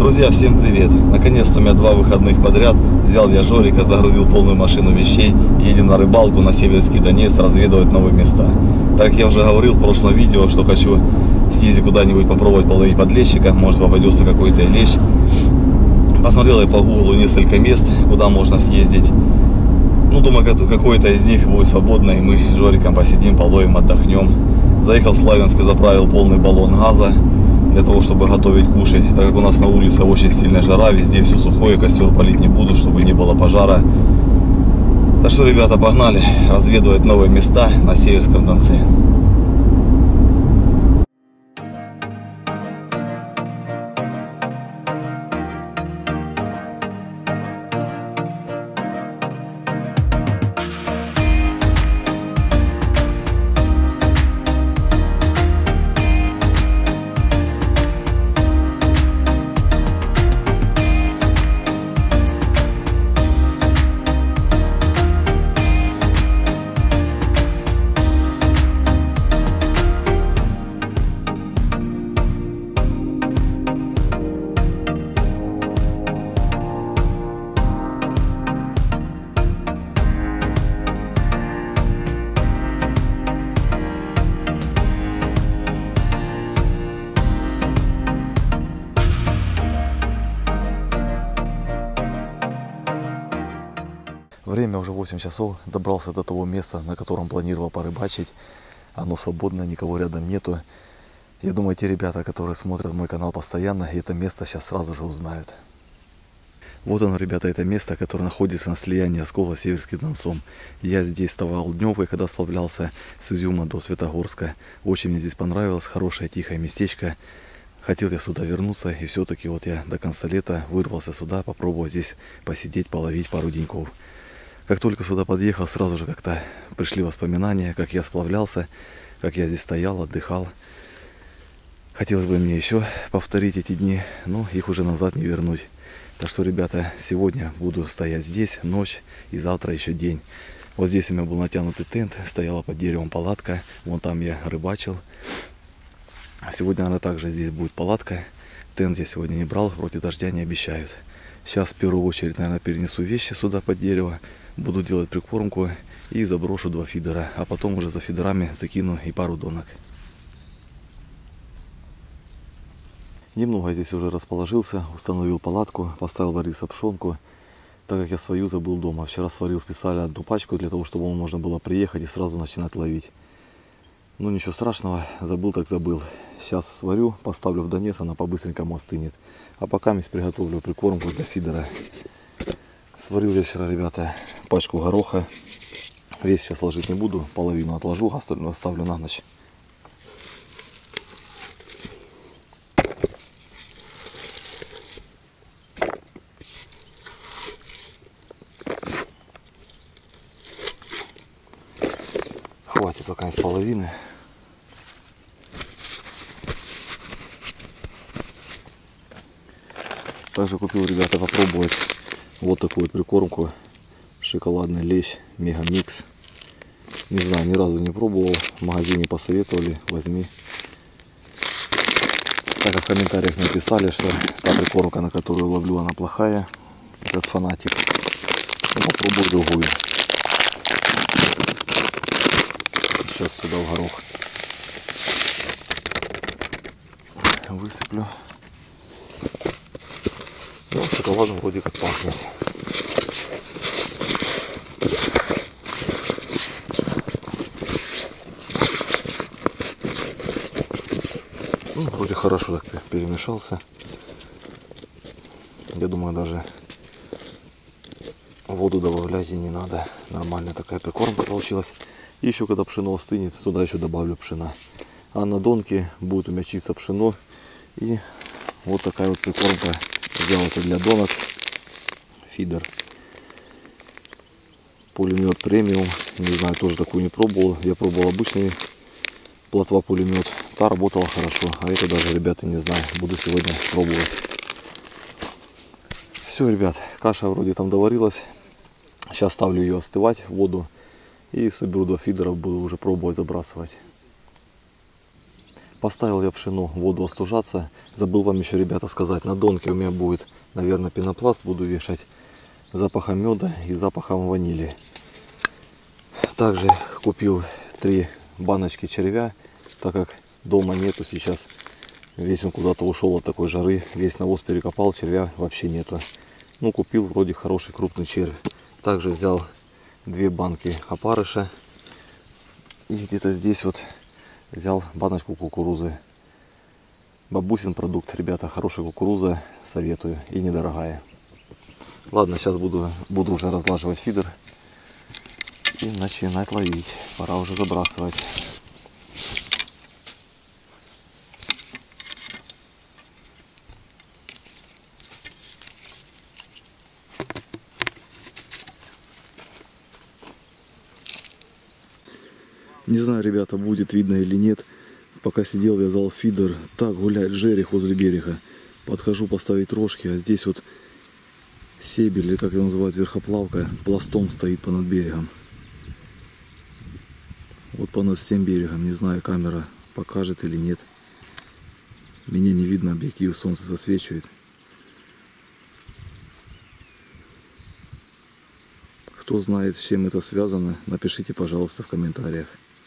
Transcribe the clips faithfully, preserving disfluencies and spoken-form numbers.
Друзья, всем привет! Наконец-то у меня два выходных подряд. Взял я Жорика, загрузил полную машину вещей. Едем на рыбалку на Северский Донец, разведывать новые места. Так как я уже говорил в прошлом видео, что хочу съездить куда-нибудь попробовать половить подлещика. Может попадется какой-то лещ. Посмотрел я по гуглу несколько мест, куда можно съездить. Ну, думаю, какой-то из них будет свободно, и мы с Жориком посидим, половим, отдохнем. Заехал в Славянск и заправил полный баллон газа для того, чтобы готовить, кушать. Так как у нас на улице очень сильная жара, везде все сухое, костер палить не буду, чтобы не было пожара. Так что, ребята, погнали разведывать новые места на Северском Донце. Время уже восемь часов, добрался до того места, на котором планировал порыбачить. Оно свободно, никого рядом нету. Я думаю, те ребята, которые смотрят мой канал постоянно, это место сейчас сразу же узнают. Вот оно, ребята, это место, которое находится на слиянии Оскола с Северским Донцом. Я здесь вставал дневкой, когда сплавлялся с Изюма до Светогорска. Очень мне здесь понравилось, хорошее тихое местечко. Хотел я сюда вернуться, и все-таки вот я до конца лета вырвался сюда, попробовал здесь посидеть, половить пару деньков. Как только сюда подъехал, сразу же как-то пришли воспоминания, как я сплавлялся, как я здесь стоял, отдыхал. Хотелось бы мне еще повторить эти дни, но их уже назад не вернуть. Так что, ребята, сегодня буду стоять здесь, ночь, и завтра еще день. Вот здесь у меня был натянутый тент, стояла под деревом палатка, вон там я рыбачил. Сегодня она также здесь будет палатка. Тент я сегодня не брал, вроде дождя не обещают. Сейчас в первую очередь, наверное, перенесу вещи сюда под дерево. Буду делать прикормку и заброшу два фидера. А потом уже за фидерами закину и пару донок. Немного здесь уже расположился, установил палатку, поставил варить сапшонку. Так как я свою забыл дома. Вчера сварил специально одну пачку, для того, чтобы можно было приехать и сразу начинать ловить. Ну ничего страшного, забыл так забыл. Сейчас сварю, поставлю в Донец, она по-быстренькому остынет. А пока я приготовлю прикормку для фидера. Сварил я вчера, ребята, пачку гороха. Весь сейчас ложить не буду, половину отложу, остальное оставлю на ночь. Хватит только из половины. Также купил, ребята, попробовать вот такую вот прикормку. Шоколадный лещ Мегамикс. Не знаю, ни разу не пробовал. В магазине посоветовали, возьми. Так как в комментариях написали, что та прикормка, на которую ловлю, она плохая. Этот фанатик. Ну, попробую другую. Сейчас сюда в горох высыплю. Ну, шоколадом вроде как пахнет. Ну, вроде хорошо так перемешался. Я думаю, даже воду добавлять и не надо. Нормальная такая прикормка получилась. И еще когда пшено остынет, сюда еще добавлю пшена. А на донке будет у меня чисто пшено. И вот такая вот прикормка. Взял это для донок. Фидер. Пулемет премиум. Не знаю, тоже такую не пробовал. Я пробовал обычный плотва пулемет. Та работала хорошо. А это даже, ребята, не знаю. Буду сегодня пробовать. Все, ребят. Каша вроде там доварилась. Сейчас ставлю ее остывать в воду. И соберу два фидера. Буду уже пробовать забрасывать. Поставил я пшено в воду остужаться. Забыл вам еще, ребята, сказать, на донке у меня будет, наверное, пенопласт буду вешать запахом меда и запахом ванили. Также купил три баночки червя, так как дома нету сейчас. Весь он куда-то ушел от такой жары, весь навоз перекопал, червя вообще нету. Ну, купил вроде хороший крупный червь. Также взял две банки опарыша. И где-то здесь вот взял баночку кукурузы. Бабусин продукт, ребята, хорошая кукуруза, советую, и недорогая. Ладно, сейчас буду, буду уже разлаживать фидер и начинать ловить. Пора уже забрасывать. Не знаю, ребята, будет видно или нет. Пока сидел, вязал фидер. Так гуляет жерех возле берега. Подхожу поставить рожки, а здесь вот себель, или как его называют, верхоплавка, пластом стоит понад берегом. Вот понад всем берегом. Не знаю, камера покажет или нет. Меня не видно, объектив, солнце засвечивает. Кто знает, с чем это связано, напишите, пожалуйста, в комментариях.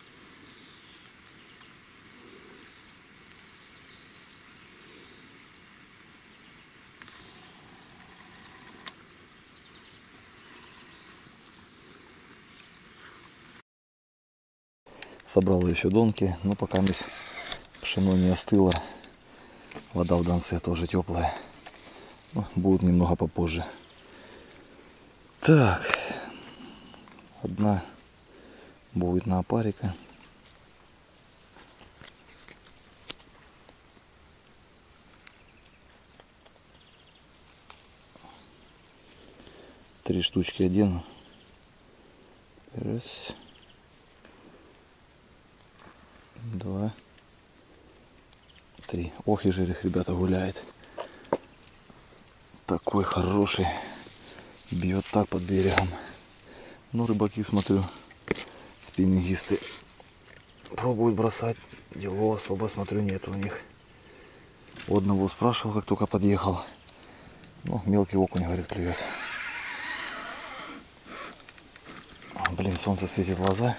Собрал еще донки, но пока пшено не остыло. Вода в донце тоже теплая. Ну, будет немного попозже. Так, одна будет на опарика. Три штучки одену. Раз. Два. Три. Ох и жерех, ребята, гуляет. Такой хороший. Бьет так под берегом. Ну, рыбаки, смотрю, спиннингисты пробуют бросать. Дело особо, смотрю, нет у них. У одного спрашивал, как только подъехал. Ну, мелкий окунь, говорит, клюет. Блин, солнце светит в глаза.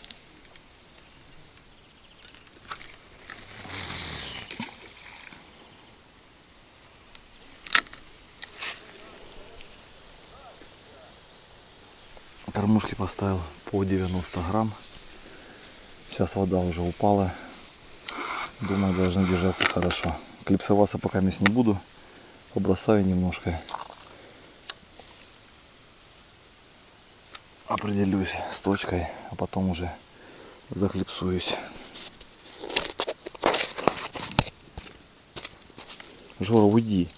Кормушки поставил по девяносто грамм. Сейчас вода уже упала. Думаю, должны держаться хорошо. Клипсоваться пока мест не буду. Побросаю немножко. Определюсь с точкой, а потом уже заклипсуюсь. Жора, уйди.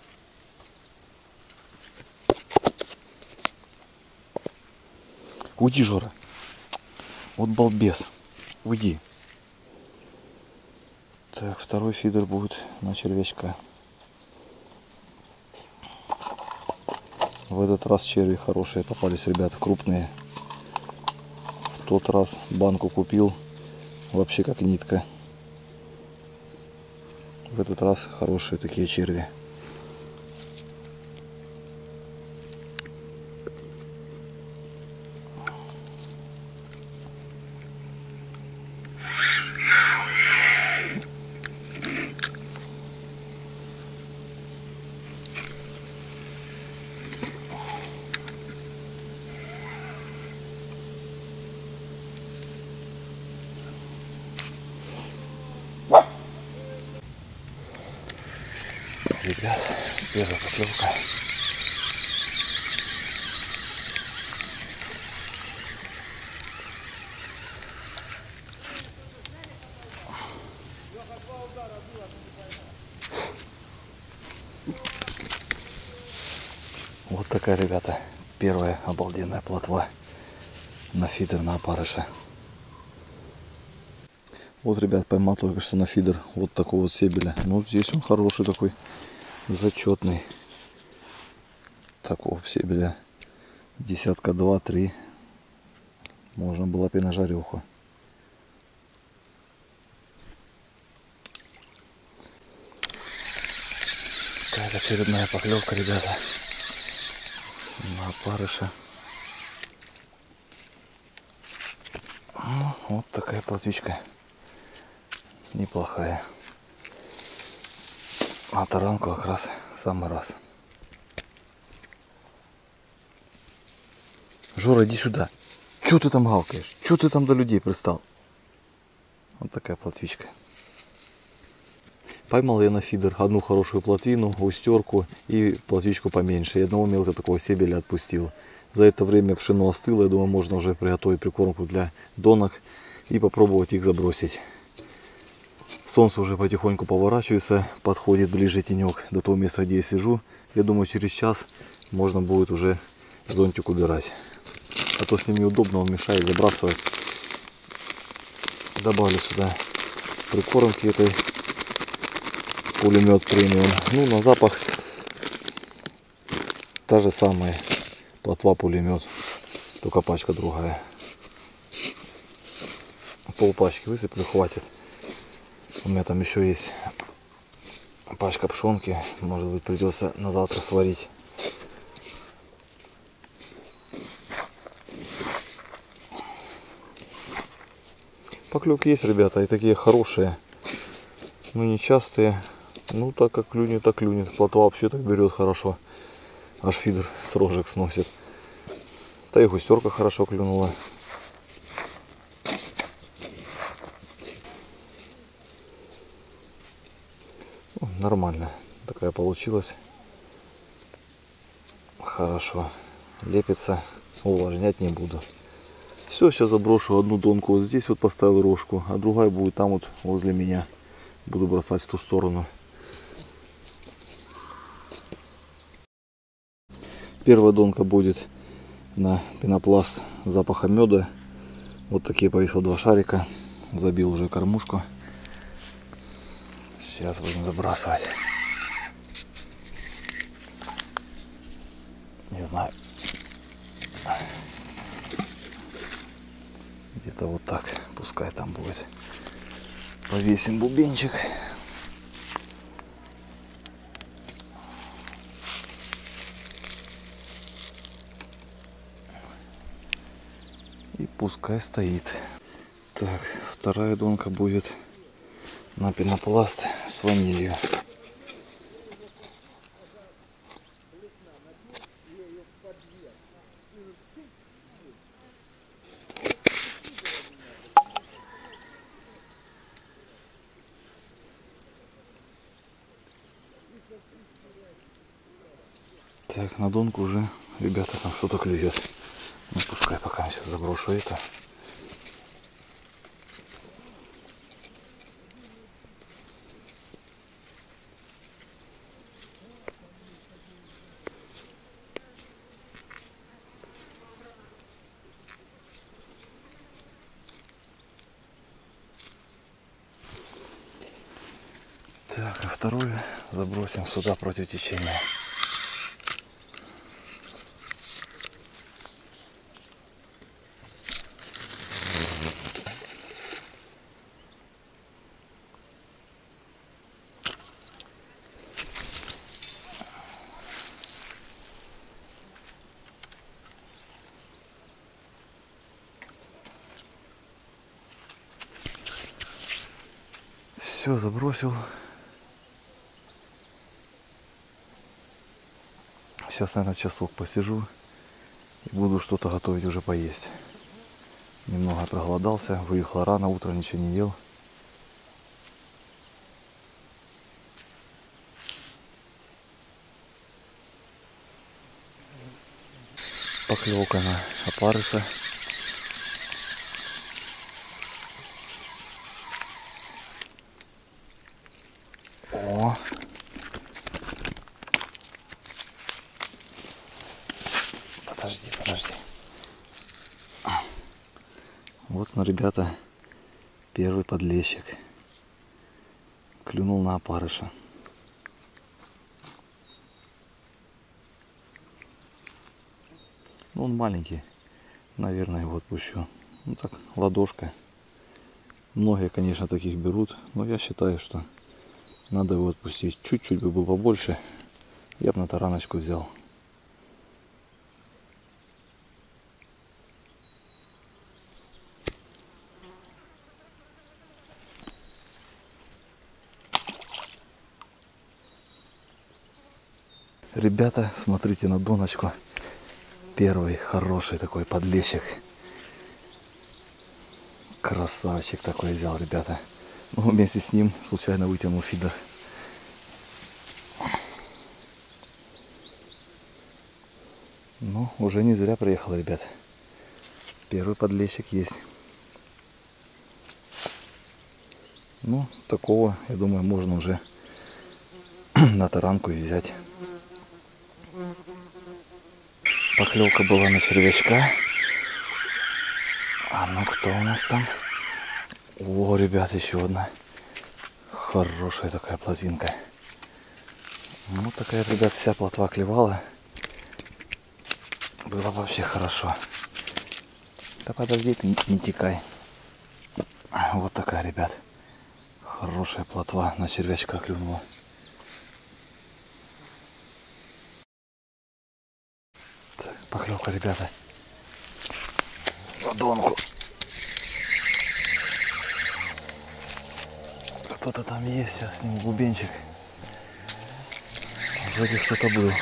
Уйди, Жора. Вот балбес. Уйди. Так, второй фидер будет на червячка. В этот раз черви хорошие попались, ребята, крупные. В тот раз банку купил, вообще как нитка. В этот раз хорошие такие черви. Ребят, первая поклевка. Вот такая, ребята, первая обалденная плотва на фидер, на опарыша. Вот, ребят, поймал только что на фидер вот такого вот себеля. Ну, здесь он хороший такой, зачетный. Такого себеля десятка два-три. Можно было бы и на жареху. Какая-то очередная поклевка, ребята. На опарыша. Ну, вот такая плотвичка. Неплохая. А таранку как раз самый раз. Жора, иди сюда. Чё ты там гавкаешь? Чё ты там до людей пристал? Вот такая плотвичка. Поймал я на фидер одну хорошую плотвину, густерку и плотвичку поменьше. И одного мелкого такого себеля отпустил. За это время пшено остыло. Я думаю, можно уже приготовить прикормку для донок и попробовать их забросить. Солнце уже потихоньку поворачивается, подходит ближе тенек до того места, где я сижу. Я думаю, через час можно будет уже зонтик убирать. А то с ним неудобно, он мешает забрасывать. Добавлю сюда прикормки этой. Пулемет премиум. Ну, на запах та же самая плотва пулемет, только пачка другая. Пол пачки высыплю, хватит. У меня там еще есть пачка пшенки, может быть, придется на завтра сварить. Поклевки есть, ребята, и такие хорошие, но не частые. Ну, так как клюнет, так клюнет. Плотва вообще так берет хорошо. Аж фидер с рожек сносит. Да и густерка хорошо клюнула. Ну, нормально. Такая получилась. Хорошо. Лепится. Увлажнять не буду. Все, сейчас заброшу одну донку вот здесь, вот поставил рожку, а другая будет там вот возле меня. Буду бросать в ту сторону. Первая донка будет на пенопласт запаха меда. Вот такие повесил два шарика. Забил уже кормушку. Сейчас будем забрасывать. Не знаю. Где-то вот так. Пускай там будет. Повесим бубенчик. И пускай стоит. Так, вторая донка будет на пенопласт с ванилью. Так, на донку уже, ребята, там что-то клюет. Ну, пускай пока я сейчас заброшу это. Так, а вторую забросим сюда против течения. Все, забросил. Сейчас, наверное, часок посижу и буду что-то готовить уже поесть. Немного проголодался, выехал рано, утром ничего не ел. Поклевка на опарыша. О! Подожди, подожди. Вот он, ребята, первый подлещик. Клюнул на опарыша. Ну, он маленький. Наверное, его отпущу. Ну так, ладошка. Многие, конечно, таких берут. Но я считаю, что надо его отпустить. Чуть-чуть бы был побольше. Я бы на тараночку взял. Ребята, смотрите на доночку. Первый хороший такой подлещик. Красавчик такой взял, ребята. Ну, вместе с ним случайно вытянул фидер. Ну, уже не зря приехал, ребят. Первый подлещик есть. Ну, такого, я думаю, можно уже на таранку взять. Поклевка была на червячка. А ну, кто у нас там? О, ребят, еще одна. Хорошая такая плотвинка. Ну, такая, ребят, вся плотва клевала. Было вообще хорошо. Да подожди, ты не текай. Вот такая, ребят. Хорошая плотва на червячка клюнула. Так, поклевка, ребята. Ладонку. Кто-то там есть, сейчас сниму бубенчик. Вроде кто-то был.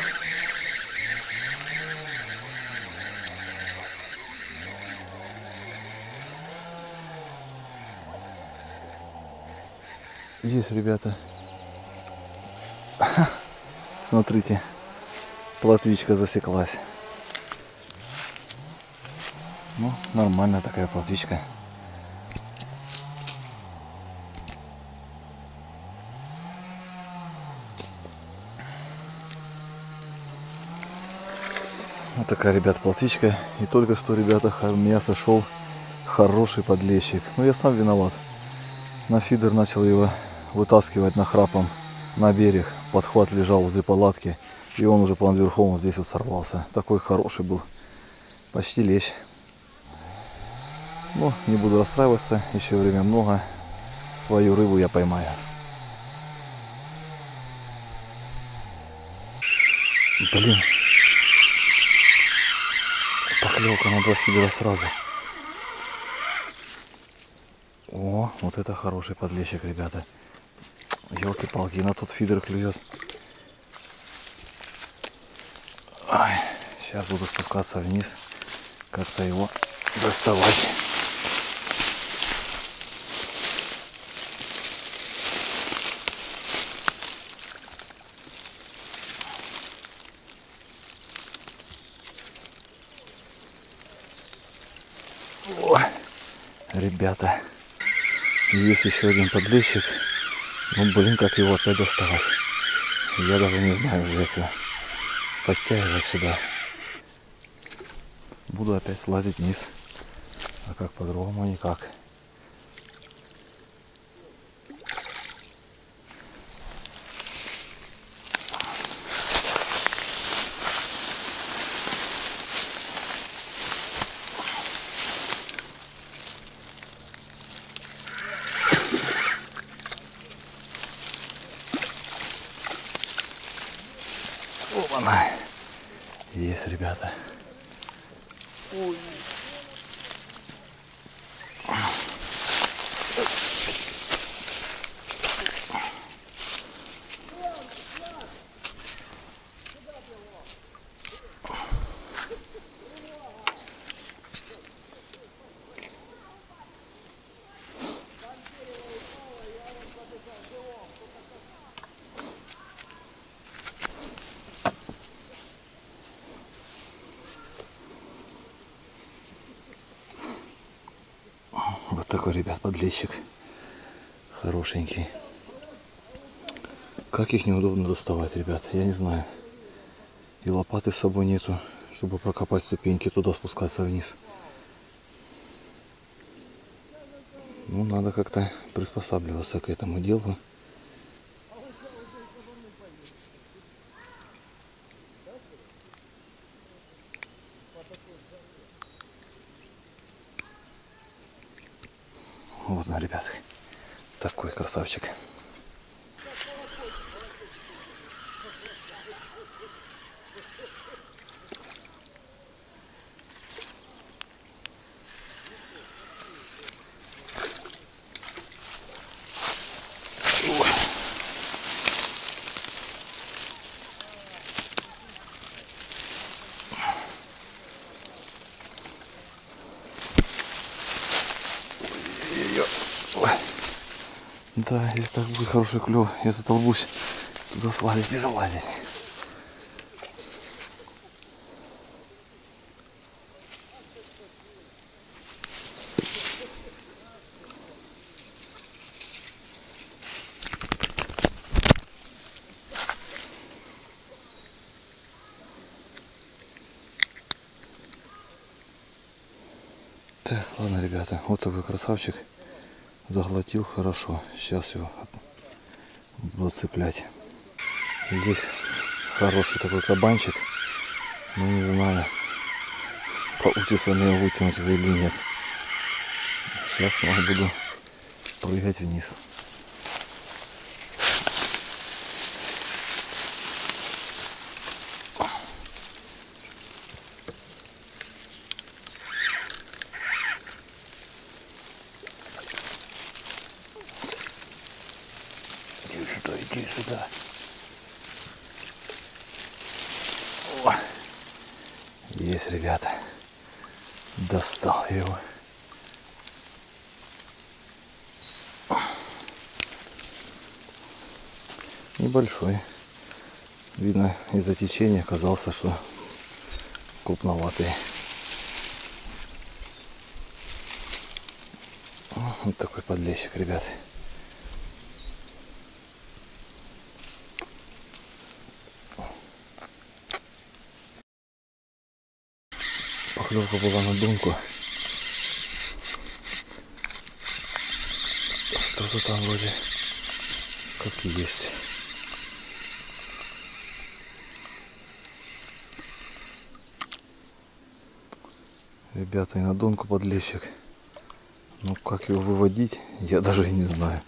Есть, ребята. Смотрите, плотвичка засеклась. Ну, нормальная такая плотвичка. Вот такая, ребят, плотвичка. И только что, ребята, у меня сошел хороший подлещик. Ну, я сам виноват. На фидер начал его вытаскивать нахрапом на берег. Подхват лежал возле палатки. И он уже по верхом вот здесь вот сорвался. Такой хороший был. Почти лещ. Ну, не буду расстраиваться. Еще время много. Свою рыбу я поймаю. Блин. Поклевка на два фидера сразу. О, вот это хороший подлещик, ребята. Елки-палки, на тот фидер клюет. Ай, сейчас буду спускаться вниз, как-то его доставать. О, ребята, есть еще один подлещик. Ну, блин, как его опять доставать. Я даже не знаю уже, как его подтягивать сюда. Буду опять слазить вниз. А как по-другому никак. Опа-на. Есть, ребята. Ой. Вот такой, ребят, подлещик. Хорошенький. Как их неудобно доставать, ребят, я не знаю. И лопаты с собой нету, чтобы прокопать ступеньки, туда спускаться вниз. Ну, надо как-то приспосабливаться к этому делу. Вот он, ребят, такой красавчик. Да, если так будет хороший клев, я затолбусь туда слазить и залазить. Так, ладно, ребята, вот такой красавчик. Заглотил хорошо. Сейчас его буду цеплять. Есть хороший такой кабанчик. Но не знаю, получится мне вытянуть его или нет. Сейчас я буду прыгать вниз. Иди сюда, иди сюда. О, есть, ребята. Достал я его. Небольшой. Видно, из-за течения оказался, что крупноватый. Вот такой подлещик, ребят. Поклевка была на донку. Что-то там вроде как и есть. Ребята, и на донку подлещик. Ну как его выводить, я даже и не знаю.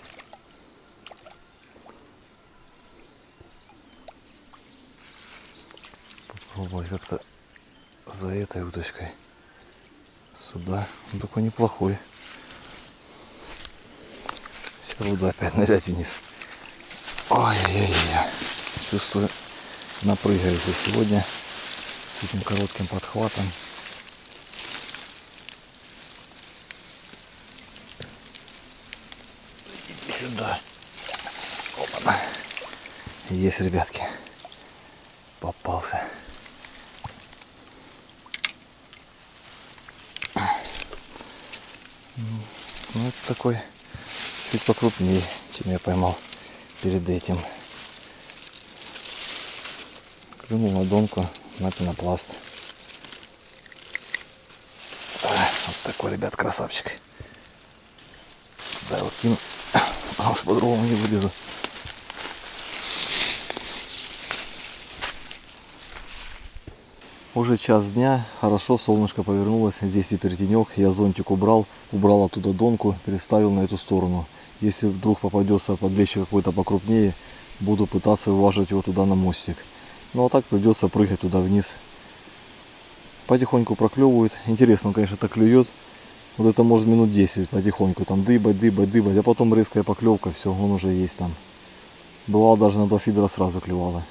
Попробовать как-то за этой удочкой сюда. Он такой неплохой. Сейчас буду опять нырять вниз. Ой-ой-ой. Чувствую, напрыгаюсь я сегодня с этим коротким подхватом. Иди сюда. Опа. Есть, ребятки. Попался. Ну, это такой чуть покрупнее, чем я поймал перед этим. Клюнул на донку, на пенопласт. А, вот такой, ребят, красавчик. Да, его кину, а уж по-другому не вылезу. Уже час дня, хорошо, солнышко повернулось, здесь и перетенек, я зонтик убрал, убрал оттуда донку, переставил на эту сторону. Если вдруг попадется подлещик какой-то покрупнее, буду пытаться вываживать его туда на мостик. Ну а так придется прыгать туда вниз. Потихоньку проклевывает, интересно, он, конечно, так клюет. Вот это может минут десять потихоньку, там дыбать, дыбать, дыбать, а потом резкая поклевка, все, он уже есть там. Бывало даже на два фидера сразу клевало.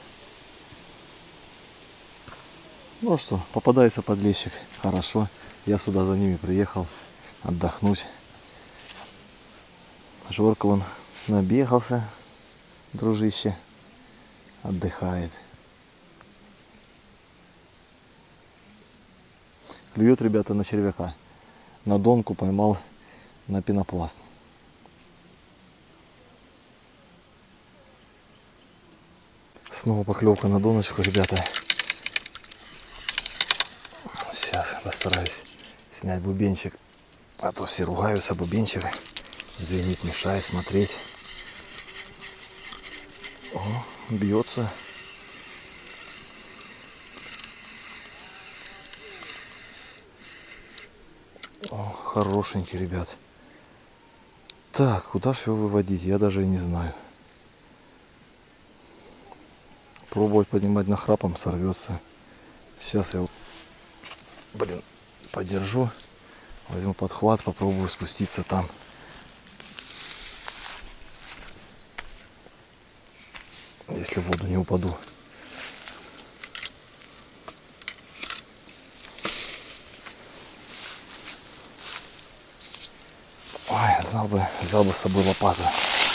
Ну что, попадается подлещик, хорошо. Я сюда за ними приехал отдохнуть. Жорка вон набегался, дружище, отдыхает. Клюет, ребята, на червяка. На донку поймал на пенопласт. Снова поклевка на доночку, ребята. Сейчас постараюсь снять бубенчик, а то все ругаются, бубенчик звенит, мешает смотреть. О, бьется. О, хорошенький, ребят. Так, куда же его выводить, я даже и не знаю. Пробовать поднимать нахрапом, сорвется. Сейчас я его, блин, подержу, возьму подхват, попробую спуститься там. Если в воду не упаду. Ой, знал бы, взял бы с собой лопату.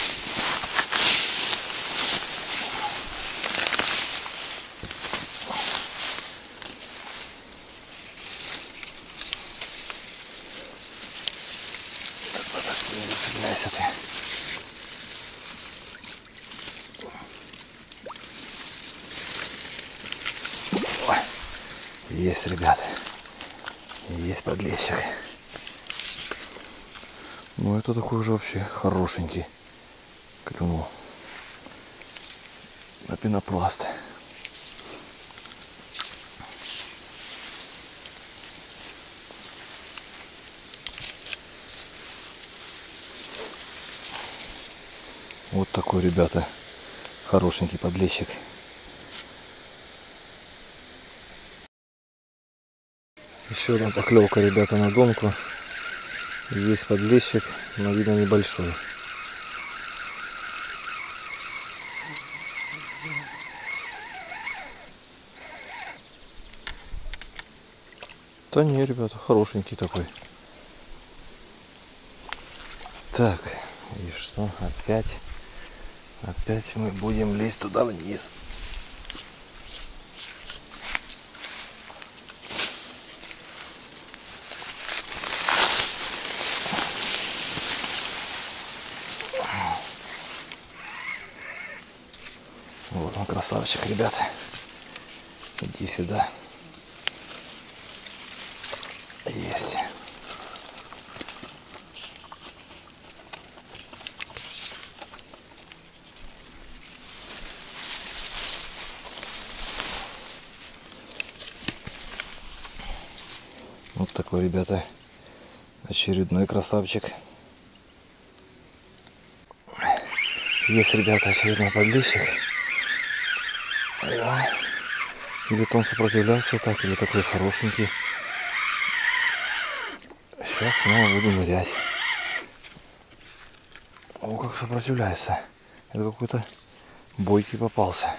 Есть, ребят. Есть подлещик. Ну это такой уже вообще хорошенький. Клюнул. На пенопласт. Вот такой, ребята, хорошенький подлещик. Еще одна поклевка, ребята, на донку. Есть подлещик, но видно небольшой. Да не, ребята, хорошенький такой. Так, и что? Опять, опять мы будем лезть туда вниз. Вот он, красавчик, ребята. Иди сюда. Есть. Вот такой, ребята, очередной красавчик. Есть, ребята, очередной подлещик. Или он сопротивляется так, или такой хорошенький. Сейчас снова буду нырять. О, как сопротивляется. Это какой-то бойкий попался.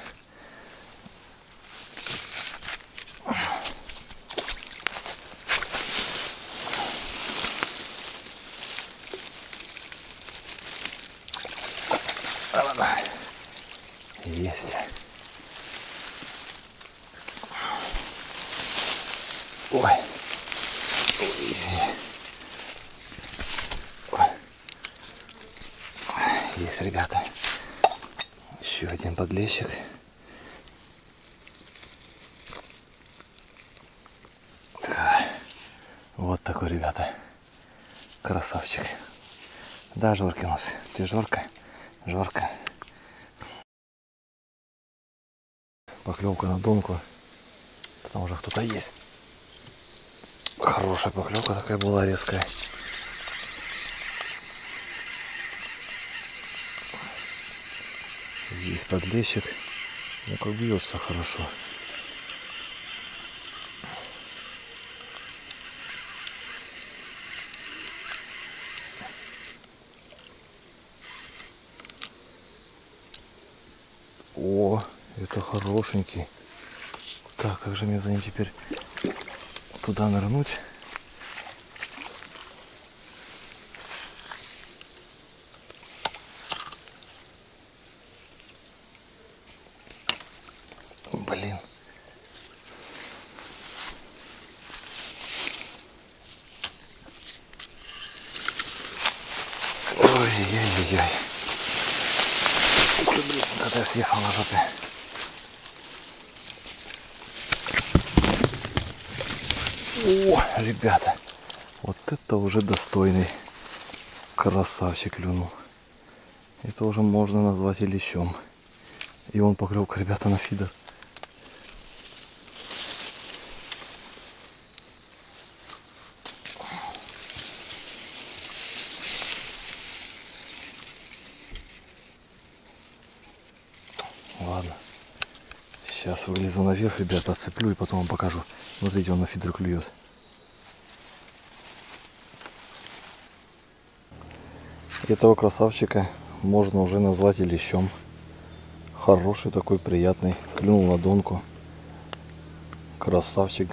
Есть. Ой. Ой. Есть, ребята. Еще один подлещик. Вот такой, ребята. Красавчик. Да, Жоркинус. Ты Жорка? Жорка. Поклевка на донку. Там уже кто-то есть. Хорошая поклевка такая была, резкая. Есть подлещик. Ну как бьется хорошо. О, это хорошенький. Так, как же мне за ним теперь туда нырнуть? Блин. Ой-ой-ой-ой. Блин, тогда я съехал на жопе. О, ребята, вот это уже достойный красавчик клюнул. Это уже можно назвать и лещом. И он поклевка, ребята, на фидер. Ладно. Сейчас вылезу наверх, ребята, отцеплю и потом вам покажу. Смотрите, он на фидер клюет. Этого красавчика можно уже назвать и лещом. Хороший такой, приятный. Клюнул на донку. Красавчик.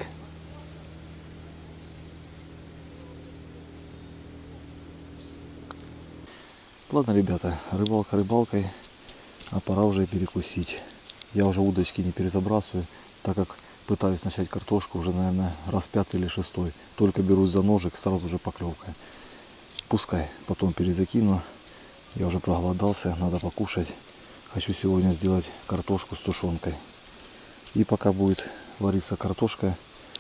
Ладно, ребята, рыбалка рыбалкой, а пора уже перекусить. Я уже удочки не перезабрасываю, так как пытаюсь начать картошку уже, наверное, раз пятый или шестой. Только берусь за ножик, сразу же поклевка. Пускай, потом перезакину. Я уже проголодался, надо покушать. Хочу сегодня сделать картошку с тушенкой. И пока будет вариться картошка,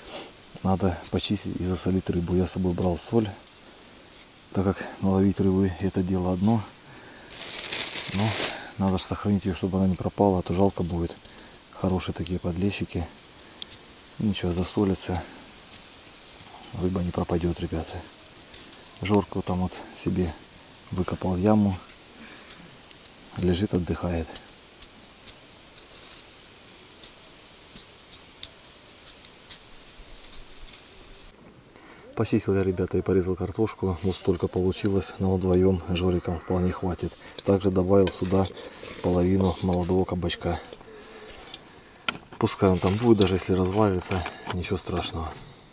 надо почистить и засолить рыбу. Я с собой брал соль, так как наловить рыбы это дело одно. Но надо же сохранить ее, чтобы она не пропала, а то жалко будет. Хорошие такие подлещики. Ничего, засолится. Рыба не пропадет, ребята. Жорка там вот себе выкопал яму. Лежит, отдыхает. Почистил я, ребята, и порезал картошку. Вот столько получилось. На вдвоем Жориком вполне хватит. Также добавил сюда половину молодого кабачка. Пускай он там будет, даже если развалится, ничего страшного.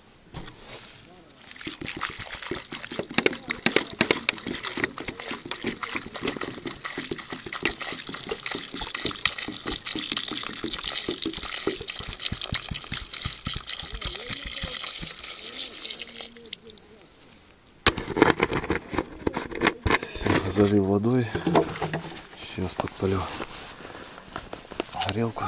Залил водой. Сейчас подпалю горелку.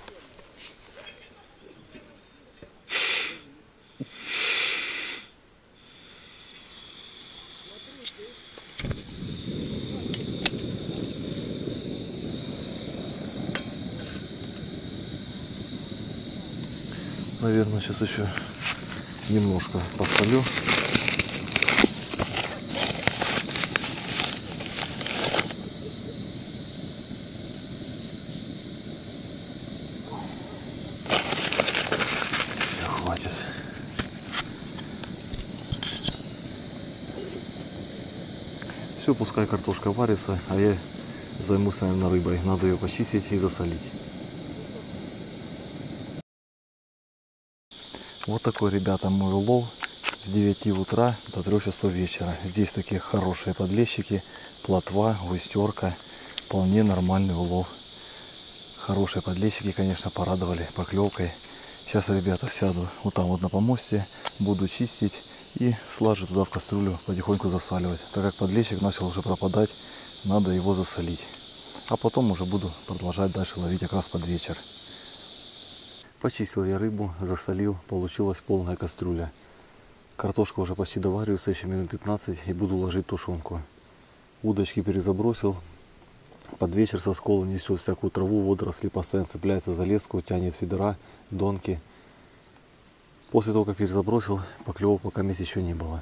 Наверное, сейчас еще немножко посолю. Все, пускай картошка варится, а я займусь, наверное, рыбой. Надо ее почистить и засолить. Вот такой, ребята, мой улов с девяти утра до трёх часов вечера. Здесь такие хорошие подлещики, плотва, густерка. Вполне нормальный улов. Хорошие подлещики, конечно, порадовали поклевкой. Сейчас, ребята, сяду вот там вот на помосте, буду чистить и слажу туда в кастрюлю потихоньку засаливать. Так как подлещик начал уже пропадать, надо его засолить. А потом уже буду продолжать дальше ловить как раз под вечер. Почистил я рыбу, засолил, получилась полная кастрюля. Картошка уже почти доваривается, еще минут пятнадцать, и буду ложить тушенку. Удочки перезабросил. Под вечер со скола несет всякую траву, водоросли, постоянно цепляется за леску, тянет фидера, донки. После того, как перезабросил, поклевок пока месяца еще не было.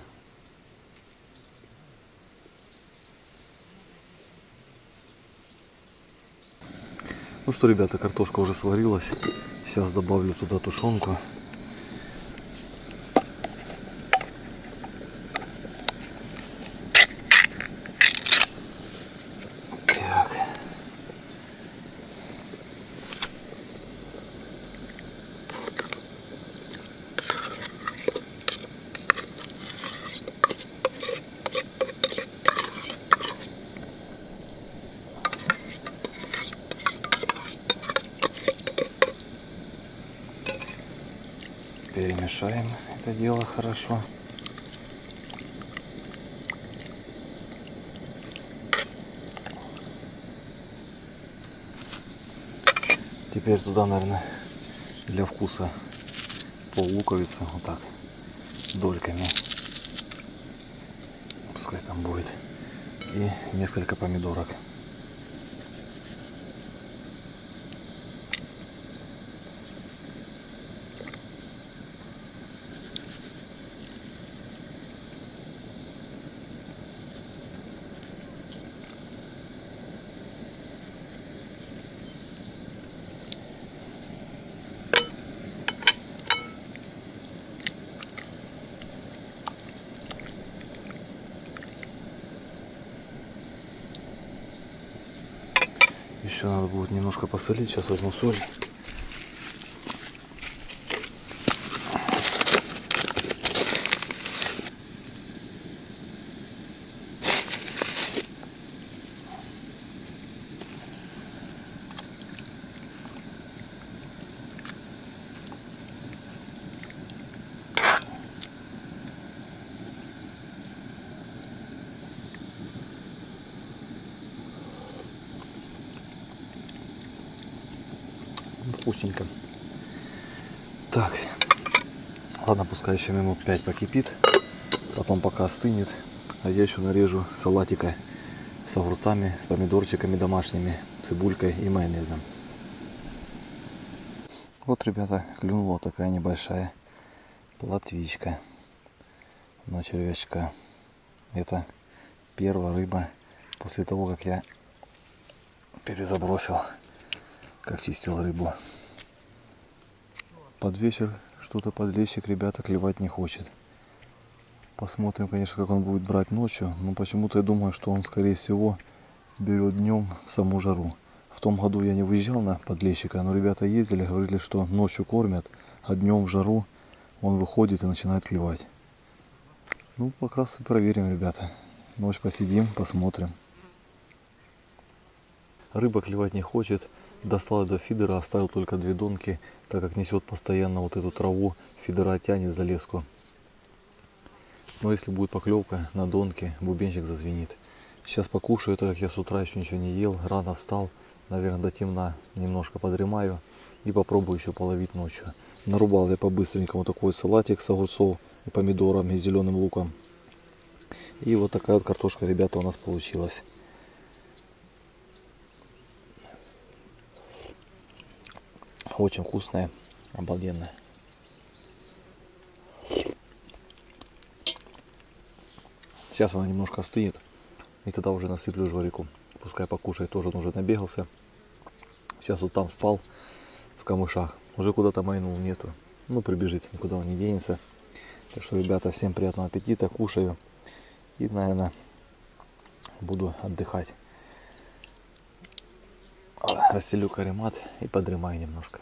Ну что, ребята, картошка уже сварилась. Сейчас добавлю туда тушенку. Так. Перемешаем это дело хорошо. Теперь туда, наверное, для вкуса пол луковицы, вот так, дольками. Пускай там будет. И несколько помидорок. Еще надо будет немножко посолить. Сейчас возьму соль. Вкусненько. Так, Ладно, пускай еще минут пять покипит, потом пока остынет, а я еще нарежу салатика с огурцами, с помидорчиками домашними, цибулькой и майонезом. Вот, ребята, клюнула такая небольшая плотвичка на червячка. Это первая рыба после того, как я перезабросил, как чистил рыбу. Под вечер что-то подлещик, ребята, клевать не хочет. Посмотрим, конечно, как он будет брать ночью, но почему-то я думаю, что он, скорее всего, берет днем в саму жару. В том году я не выезжал на подлещика, но ребята ездили, говорили, что ночью кормят, а днем в жару он выходит и начинает клевать. Ну, как раз и проверим, ребята. Ночь посидим, посмотрим. Рыба клевать не хочет. Достал до фидера, оставил только две донки, так как несет постоянно вот эту траву, фидера тянет за леску. Но если будет поклевка на донке, бубенчик зазвенит. Сейчас покушаю, так как я с утра еще ничего не ел, рано встал, наверное, до темна немножко подремаю и попробую еще половить ночью. Нарубал я по-быстренькому такой салатик с огурцов и помидором и зеленым луком. И вот такая вот картошка, ребята, у нас получилась. Очень вкусная, обалденная. Сейчас она немножко остынет, и тогда уже насыплю жорику. Пускай покушает, тоже он уже набегался. Сейчас вот там спал в камышах, уже куда-то майнул, нету. Ну, прибежит, никуда он не денется. Так что, ребята, всем приятного аппетита, кушаю. И, наверное, буду отдыхать. Расстелю каремат и подремаю немножко.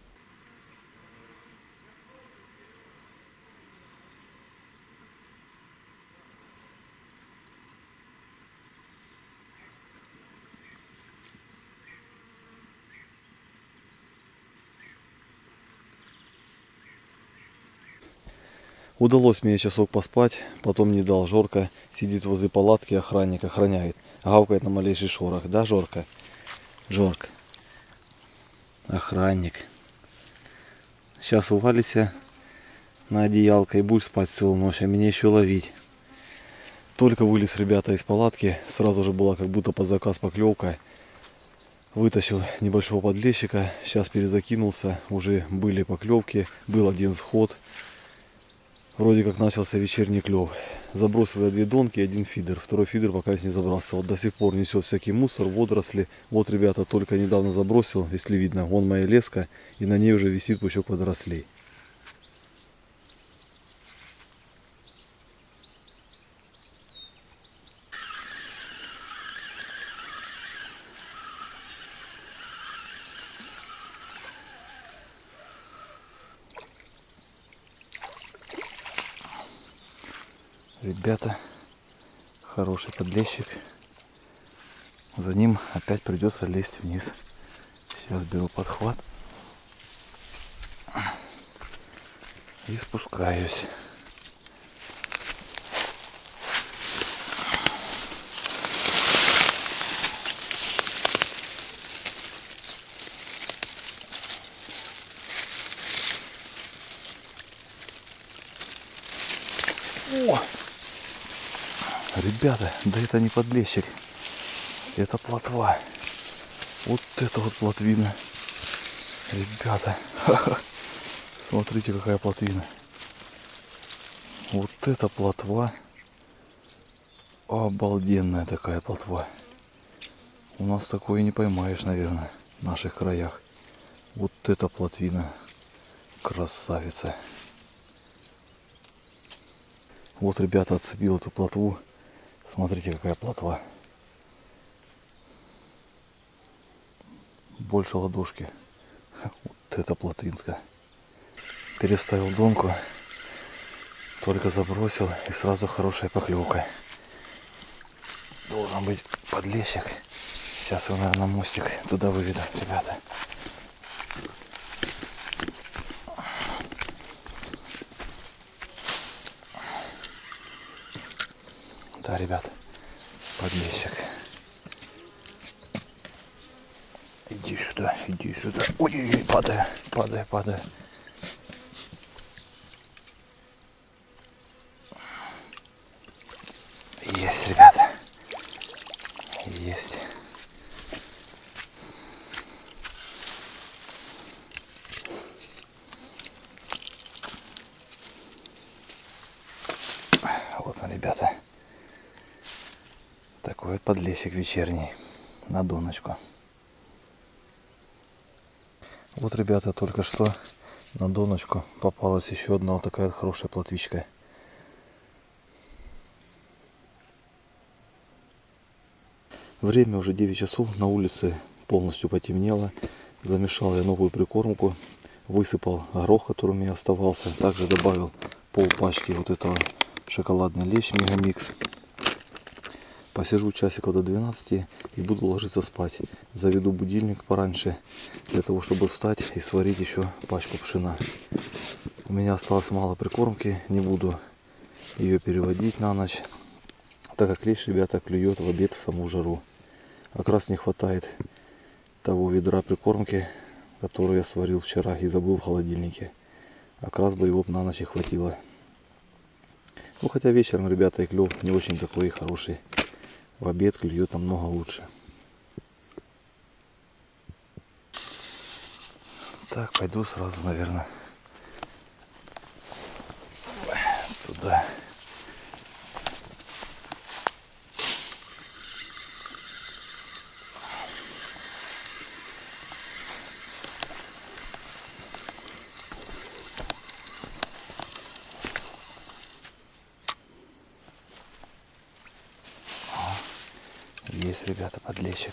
Удалось мне часок поспать, потом не дал. Жорка сидит возле палатки, охранник охраняет, гавкает на малейший шорох. Да, Жорка? Жорка. Охранник. Сейчас увалися на одеялко и будешь спать целую ночь, а меня еще ловить. Только вылез, ребята, из палатки, сразу же была как будто под заказ поклевка. Вытащил небольшого подлещика, сейчас перезакинулся, уже были поклевки, был один сход. Вроде как начался вечерний клев. Забросил я две донки и один фидер. Второй фидер пока не забрался. Вот до сих пор несет всякий мусор, водоросли. Вот, ребята, только недавно забросил, если видно. Вон моя леска, и на ней уже висит пучок водорослей. Ребята, хороший подлещик. За ним опять придется лезть вниз. Сейчас беру подхват и спускаюсь. О! Ребята, да это не подлещик, это плотва. Вот это вот плотвина. Ребята, ха-ха. Смотрите, какая плотвина. Вот это плотва. Обалденная такая плотва. У нас такое не поймаешь, наверное, в наших краях. Вот это плотвина. Красавица. Вот, ребята, отцепил эту плотву. Смотрите, какая плотва. Больше ладошки. Вот это плотвинка. Переставил донку. Только забросил, и сразу хорошая поклевка. Должен быть подлещик. Сейчас его, наверное, на мостик туда выведу, ребята. Да, ребят, подлещик. Иди сюда, иди сюда. Ой-ой-ой, падаю, падаю, падаю. Есть, ребята. Есть. Вот он, ребята. Такой вот подлещик вечерний на доночку. Вот, ребята, только что на доночку попалась еще одна вот такая хорошая плотвичка. Время уже девять часов, на улице полностью потемнело. Замешал я новую прикормку, высыпал горох, который у меня оставался. Также добавил пол пачки вот этого шоколадный лещ Мегамикс. Посижу часиков до двенадцати и буду ложиться спать. Заведу будильник пораньше, для того, чтобы встать и сварить еще пачку пшена. У меня осталось мало прикормки, не буду ее переводить на ночь, так как лещ, ребята, клюет в обед в саму жару. Как раз не хватает того ведра прикормки, которую я сварил вчера и забыл в холодильнике. Как раз бы его на ночь и хватило. Ну, хотя вечером, ребята, и клев не очень такой и хороший. В обед клюет намного лучше. Так, пойду сразу, наверное, туда. Есть, ребята, подлещик.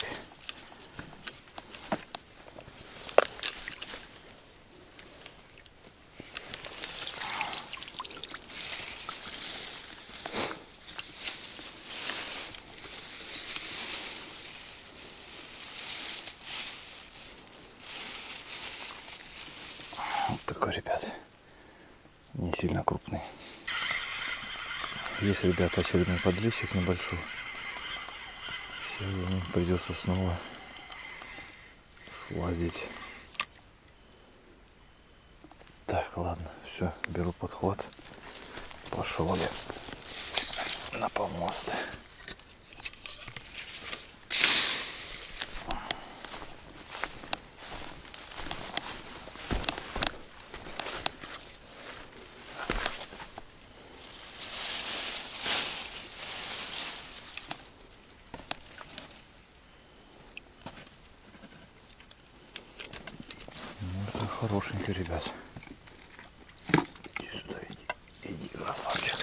Вот такой, ребят, не сильно крупный. Есть, ребята, очередной подлещик небольшой. Сейчас за ним придется снова слазить. Так, ладно, все, беру подхват. Пошел я на помост. Хорошенький, ребят. Иди сюда, иди, иди, красавчик.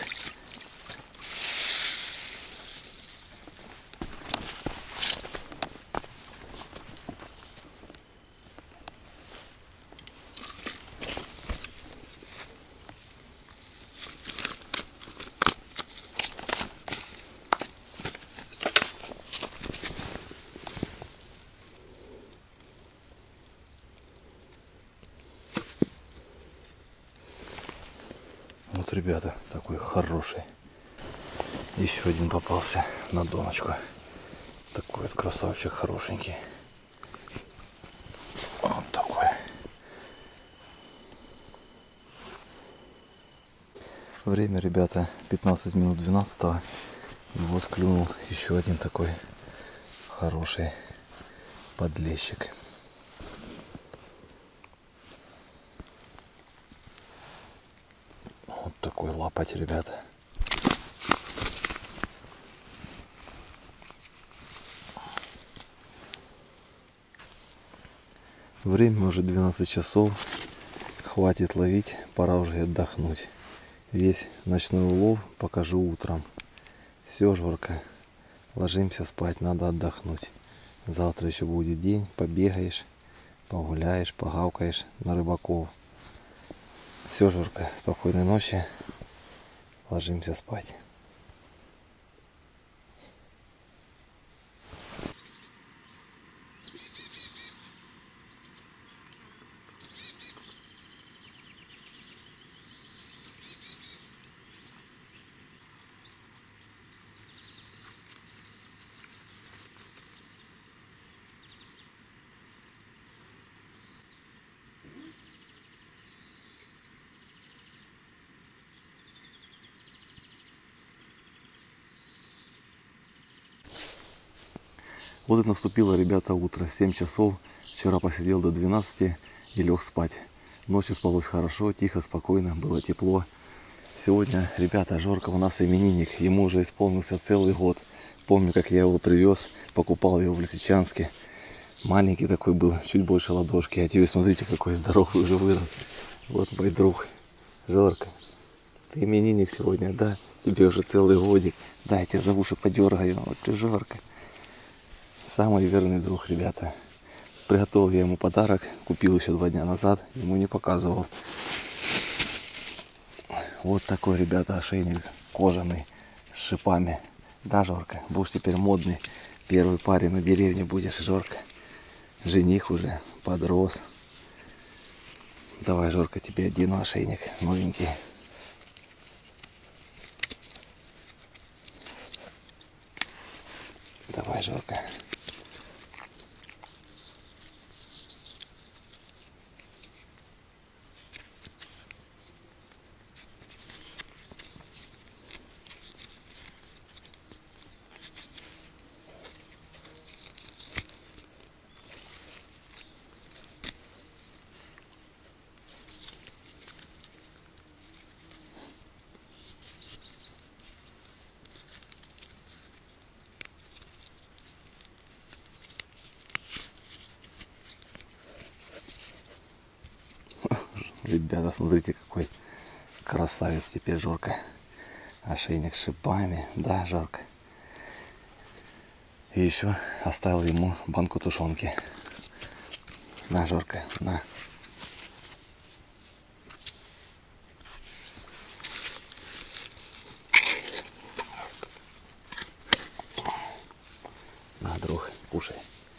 Вот, ребята, такой хороший. Еще один попался на доночку. Такой вот красавчик хорошенький. Вот такой. Время, ребята, пятнадцать минут двенадцатого. И вот клюнул еще один такой хороший подлещик. Вот такой лапать, ребята. Время уже двенадцать часов. Хватит ловить, пора уже отдохнуть. Весь ночной улов покажу утром. Все, Жорка, ложимся спать, надо отдохнуть. Завтра еще будет день, побегаешь, погуляешь, погавкаешь на рыбаков. Все, Жорка, спокойной ночи. Ложимся спать. Вот и наступило, ребята, утро. семь часов. Вчера посидел до двенадцати и лег спать. Ночью спалось хорошо, тихо, спокойно, было тепло. Сегодня, ребята, Жорка у нас именинник. Ему уже исполнился целый год. Помню, как я его привез, покупал его в Лисичанске. Маленький такой был, чуть больше ладошки. А теперь смотрите, какой здоровый уже вырос. Вот мой друг. Жорка, ты именинник сегодня, да? Тебе уже целый годик. Да, я тебя за уши подергаю. Вот ты, Жорка. Самый верный друг, ребята. Приготовил я ему подарок. Купил еще два дня назад. Ему не показывал. Вот такой, ребята, ошейник кожаный с шипами. Да, Жорка? Будешь теперь модный. Первый парень на деревне будешь, Жорка. Жених уже подрос. Давай, Жорка, тебе одену ошейник новенький. Давай, Жорка. Ребята, смотрите, какой красавец теперь Жорка. Ошейник с шипами. Да, Жорка? И еще оставил ему банку тушенки. На, Жорка, на. На, друг, кушай.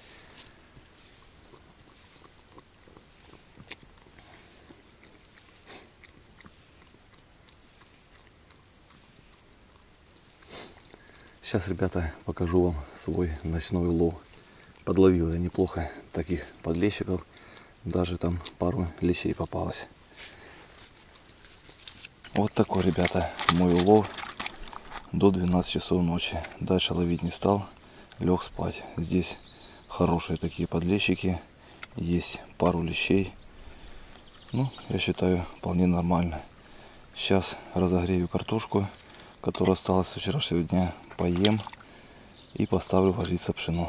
Сейчас, ребята, покажу вам свой ночной улов. Подловил я неплохо таких подлещиков. Даже там пару лещей попалось. Вот такой, ребята, мой улов до двенадцати часов ночи. Дальше ловить не стал. Лег спать. Здесь хорошие такие подлещики. Есть пару лещей. Ну, я считаю, вполне нормально. Сейчас разогрею картошку, которая осталась со вчерашнего дня. Поем и поставлю вариться пшено.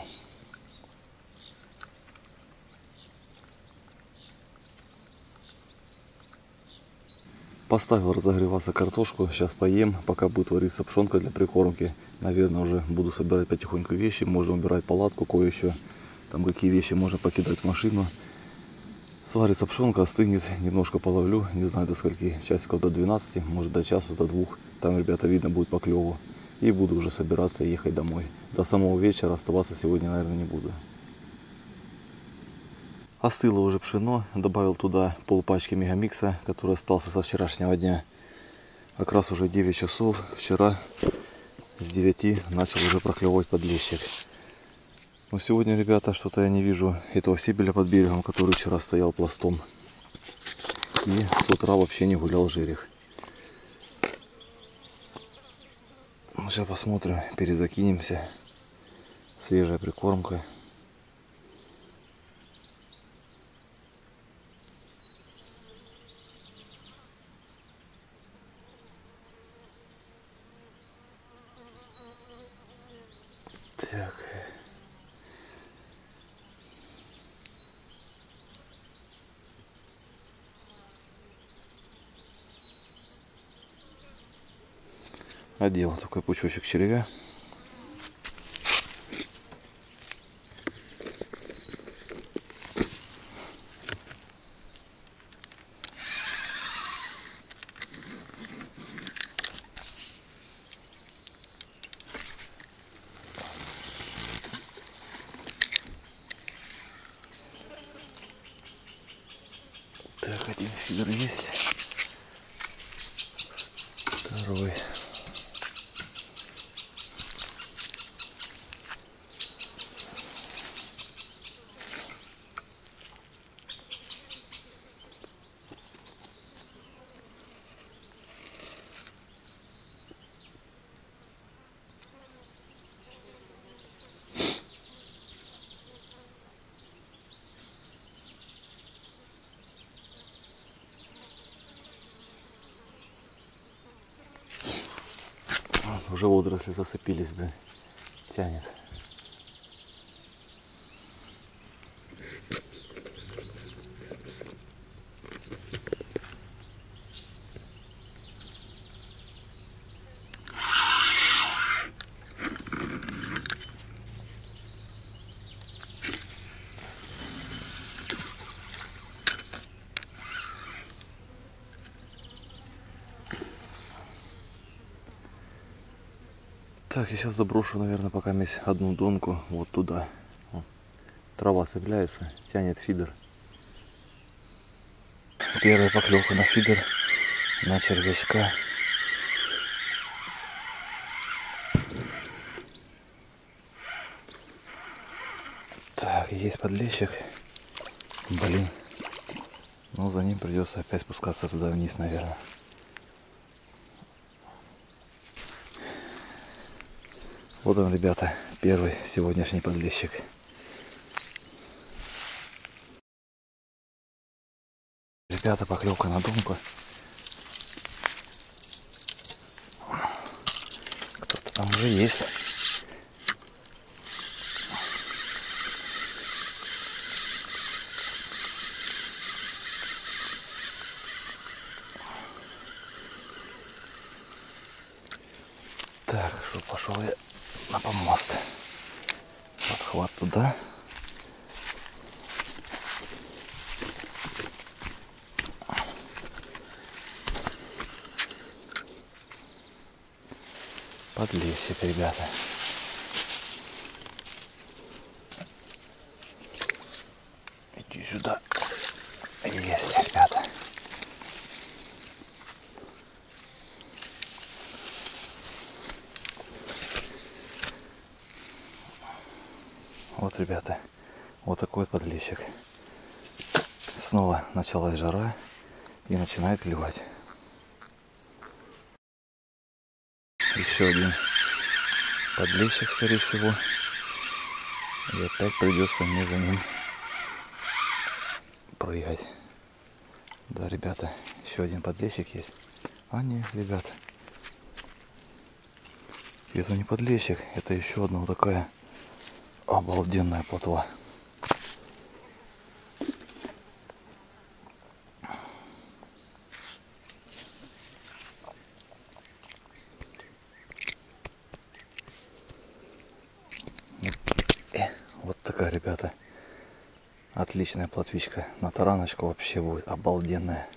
Поставил разогреваться картошку. Сейчас поем, пока будет вариться пшенка для прикормки. Наверное, уже буду собирать потихоньку вещи. Можно убирать палатку, кое-еще. Там какие вещи можно покидать в машину. Сварится пшенка, остынет, немножко половлю. Не знаю до скольки, часиков до двенадцати, может до часу, до двух. Там, ребята, видно будет по клеву. И буду уже собираться и ехать домой. До самого вечера оставаться сегодня, наверное, не буду. Остыло уже пшено. Добавил туда полпачки мегамикса, который остался со вчерашнего дня. Как раз уже девять часов. Вчера с девяти начал уже проклевывать подлещик. Но сегодня, ребята, что-то я не вижу этого сибеля под берегом, который вчера стоял пластом. И с утра вообще не гулял жерех. Сейчас посмотрим, перезакинемся. Свежая прикормка. Так. Одел такой пучочек червя. Так, один фидер есть. Второй. уже водоросли зацепились, блин. Тянет. Так, я сейчас заброшу, наверное, пока есть одну донку вот туда. О, трава цепляется, тянет фидер. Первая поклевка на фидер, на червячка. Так, есть подлещик. Блин. Ну, за ним придется опять спускаться туда вниз, наверное. Вот он, ребята, первый сегодняшний подлещик. Ребята, поклевка на донку. Кто-то там уже есть. Так, что, пошел я на помост. Подхват туда. Подлещик, ребята. Иди сюда. Есть, ребята. Вот, ребята, вот такой вот подлещик. Снова началась жара и начинает клевать. Еще один подлещик, скорее всего. И опять придется мне за ним прыгать. Да, ребята, еще один подлещик есть. А не, ребята, это не подлещик, это еще одна вот такая обалденная плотва. Вот такая, ребята, отличная плотвичка. На тараночку вообще будет обалденная.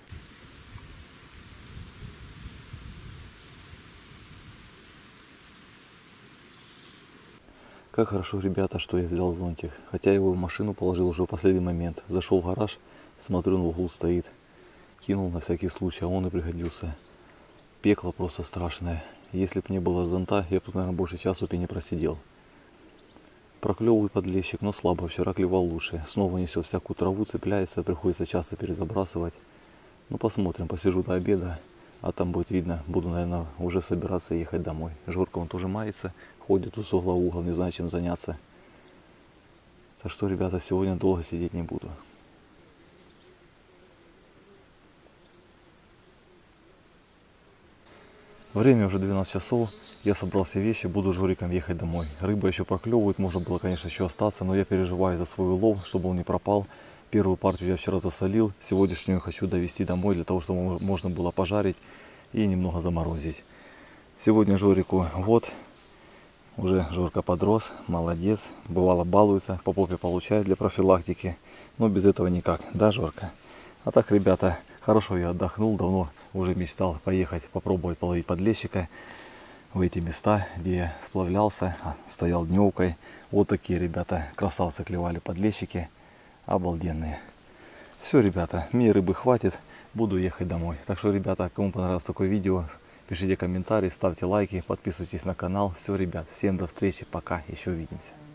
Как хорошо, ребята, что я взял зонтик. Хотя его в машину положил уже в последний момент. Зашел в гараж, смотрю, он в углу стоит. Кинул на всякий случай, а он и пригодился. Пекло просто страшное. Если бы не было зонта, я бы тут, наверное, больше часу не просидел. Проклевывает подлещик, но слабо. Вчера клевал лучше. Снова несет всякую траву, цепляется, приходится часто перезабрасывать. Ну, посмотрим, посижу до обеда. А там будет видно, буду, наверное, уже собираться ехать домой. Жорка, он тоже мается, ходит с угла в угол, не знаю, чем заняться. Так что, ребята, сегодня долго сидеть не буду. Время уже двенадцать часов, я собрал все вещи, буду с Жориком ехать домой. Рыба еще проклевывает, можно было, конечно, еще остаться, но я переживаю за свой улов, чтобы он не пропал. Первую партию я вчера засолил, сегодняшнюю хочу довести домой, для того, чтобы можно было пожарить и немного заморозить. Сегодня Жорику год, уже Жорка подрос, молодец, бывало балуется, по попе получает для профилактики, но без этого никак, да, Жорка? А так, ребята, хорошо я отдохнул, давно уже мечтал поехать, попробовать половить подлещика в эти места, где я сплавлялся, стоял дневкой. Вот такие, ребята, красавцы клевали подлещики. Обалденные. Все, ребята, мне рыбы хватит, буду ехать домой. Так что, ребята, кому понравилось такое видео, пишите комментарии, ставьте лайки, подписывайтесь на канал. Все, ребят, всем до встречи, пока, еще увидимся.